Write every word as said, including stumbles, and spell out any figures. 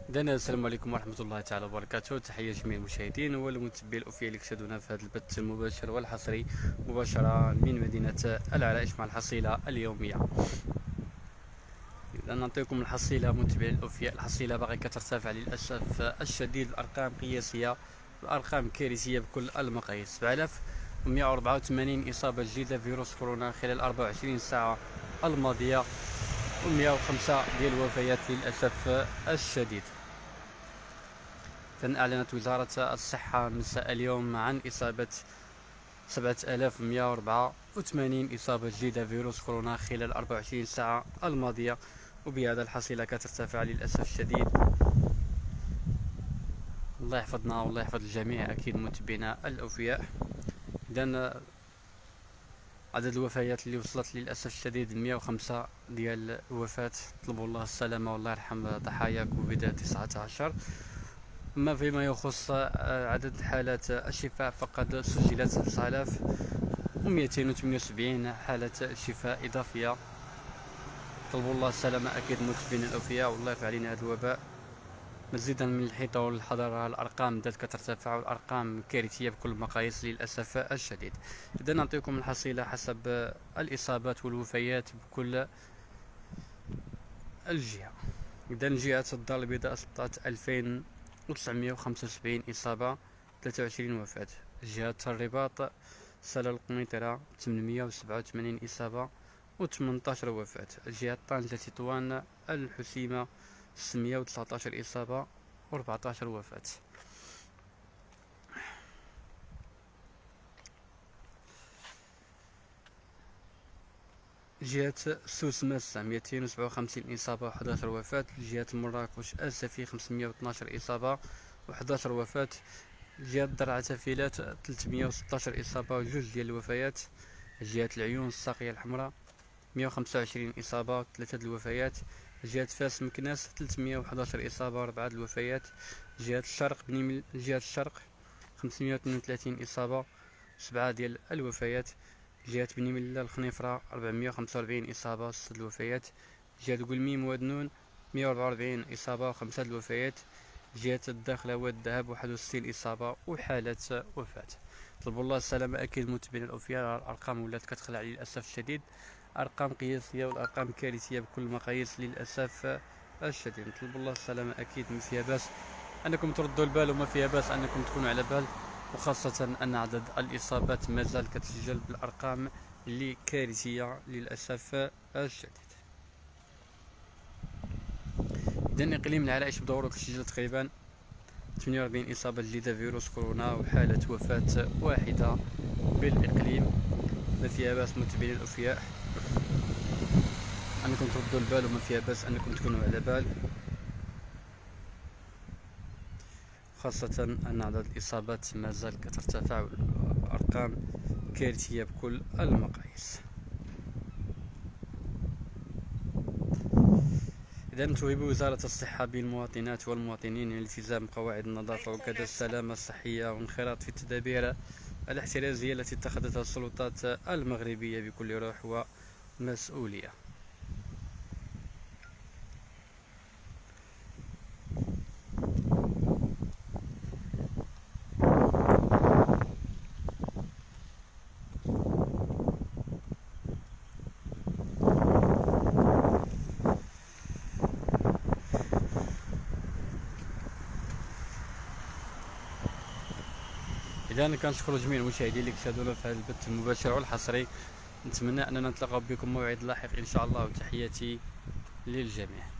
دانا السلام عليكم ورحمة الله تعالى وبركاته. تحية جميع المشاهدين والمتابعين الأوفياء اللي كيشاهدونا في هذا البث المباشر والحصري مباشرة من مدينة العرائش مع الحصيلة اليومية. إذا نعطيكم الحصيلة متابعين الأوفياء، الحصيلة باغي كترتفع للأسف الشديد، الأرقام قياسية، الأرقام كارثية بكل المقاييس. سبعة آلاف ومئة وأربعة وثمانين إصابة جديدة بفيروس كورونا خلال أربعة وعشرين ساعة الماضية، ومئة وخمسة ديال الوفيات للأسف الشديد. أعلنت وزارة الصحة مساء اليوم عن إصابة سبعة آلاف ومئة وأربعة وثمانين إصابة جديدة بفيروس كورونا خلال أربعة وعشرين ساعة الماضية، وبهذا الحصيلة كترتفع للأسف الشديد. الله يحفظنا والله يحفظ الجميع أكيد متابعينا الأوفياء. إذن عدد الوفيات اللي وصلت للأسف الشديد مئة وخمسة ديال الوفاة، طلبوا الله السلامة والله يرحم ضحايا كوفيد تسعة عشر. أما فيما يخص عدد حالات الشفاء فقد سجلت تسعة آلاف ومئتين وثمانية وسبعين حالة شفاء إضافية، طلبوا الله السلامة أكيد متابعينا الأوفياء والله يرفع علينا هذا الوباء. مزيدا من الحيطة والحضارة، الأرقام بدات كترتفع والأرقام كارثية بكل المقاييس للأسف الشديد. إذا نعطيكم الحصيلة حسب الإصابات والوفيات بكل الجهة. إذا جهة الدار البيضاء أسقطت ألفين وتسعمئة وخمسة وسبعين إصابة، ثلاثة وعشرين وفاة. جهة الرباط سلا القنيطرة ثمانمئة وسبعة وثمانين إصابة و18 وفاة. جهة طنجة تطوان الحسيمة ستمئة وتسعة عشر إصابة و14 وفاة. جهة سوس ماسة مئتين وسبعة وخمسين إصابة و11 وفاة. جهة مراكش السفي خمسمئة واثناش إصابة و11 وفاة. جهة درعا تافيلات ثلاثمئة وستة عشر إصابة وجوج ديال الوفيات. جهة العيون الساقية الحمراء مئة وخمسة وعشرين إصابة وثلاثة الوفيات. جهة فاس مكناس ثلاثمئة وأحد عشر إصابة وأربعة الوفيات. جهة الشرق بني جهة الشرق خمسمئة واثنين وثلاثين إصابة وسبعة ديال الوفيات. جهة بني ملة الخنيفرة أربعمئة وخمسة وأربعين إصابة وستة الوفيات. جهة قلميم ودنون مئة وأربعة وأربعين إصابة وخمسة الوفيات. جهة الداخلة والذهب واحد وستين إصابة وحالة وفاة. طلبوا الله السلامة أكيد متابعينا الأوفياء، الأرقام ولات كتخلع للأسف الشديد، أرقام قياسية والأرقام كارثية بكل المقاييس للأسف الشديد. نطلبوا الله السلامة أكيد، ما فيها باس أنكم تردوا البال وما فيها باس أنكم تكونوا على بال، وخاصة أن عدد الإصابات مازال كتسجل بالأرقام اللي كارثية للأسف الشديد. إذن إقليم العرائش بدوره كتسجل تقريبا ثمانية وأربعين إصابة جديدة فيروس كورونا وحالة وفاة واحدة بالإقليم، ما فيها باس متابعين الأوفياء أنكم تردوا البال وما فيها باس أنكم تكونوا على بال، خاصة أن عدد الإصابات مازال كترتفع والأرقام كارثية بكل المقاييس. إذا توجب وزارة الصحة بالمواطنات والمواطنين الالتزام قواعد النظافة وكذا السلامة الصحية وانخراط في التدابير الاحترازية التي اتخذتها السلطات المغربية بكل روح ومسؤولية. إذا كنشكر جميع المشاهدين اللي كيشاهدونا في هذا البث المباشر والحصري، نتمنى أننا نتلاقاو بكم موعد لاحق إن شاء الله، وتحياتي للجميع.